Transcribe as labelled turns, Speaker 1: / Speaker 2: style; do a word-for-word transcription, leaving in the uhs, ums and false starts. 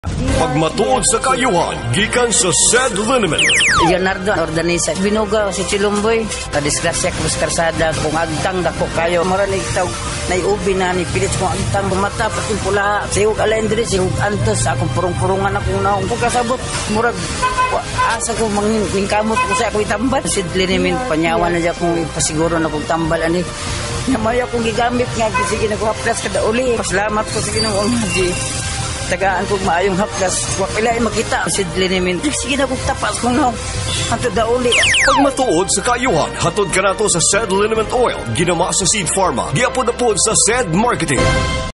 Speaker 1: Pagmatuod sa kayuhan, gikan sa said liniment.
Speaker 2: Leonardo Ordanisa, binuga si Chilumboy, kadisgrasya ko sa karsada, kung agtang dako kayo, marani itaw, naiubi na ni Pilit kung agtang bumata, pating pula, siyog alendri, siyog antos, akong purong-purungan akong naong, kung kasabot, murag, asa ko mangingkamot ko sa ako itambal. Si liniment, panyawan na dyan kung ipasiguro na kong tambal, ani, namaya kong gigamit nga, sige na ko haplas kada uli, pasalamat ko, sige na kong haji. Tagaan kong maayong haplas, wakilay makita si liniment. Sige na kong tapas kung no, hanto da uli.
Speaker 1: Pagmatuod sa kayuhan, hatod ka na to sa said liniment oil, ginama sa Seed Pharma, giapod-apod sa said marketing.